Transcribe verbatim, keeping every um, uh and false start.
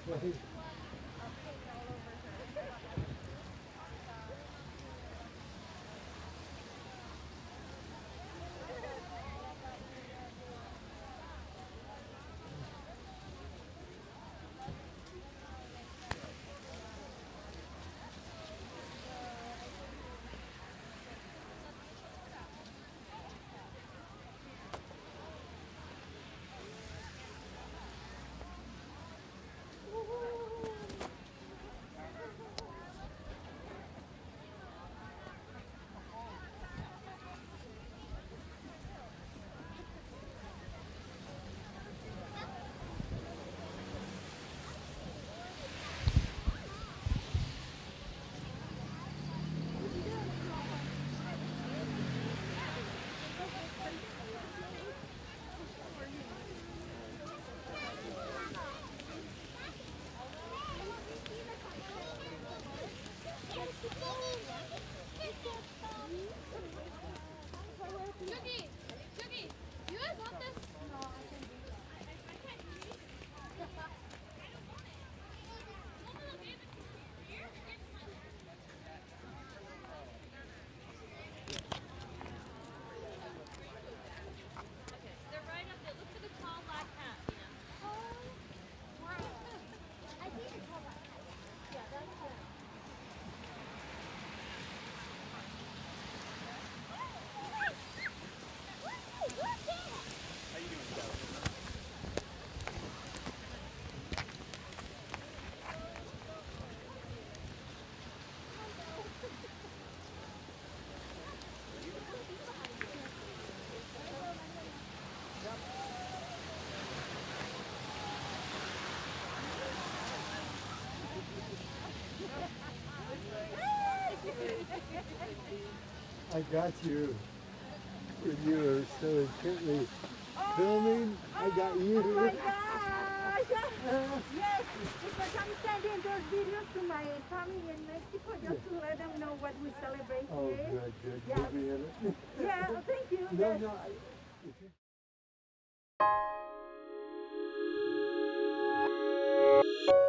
I got you. When you were so intently oh, filming, oh, I got you. Oh my gosh! Yes, because I'm sending those videos to my family in Mexico just to let them know what we celebrate Oh, here. good, good. Yeah, You'll be in it. yeah, thank you. No, Yes. no. I, if you...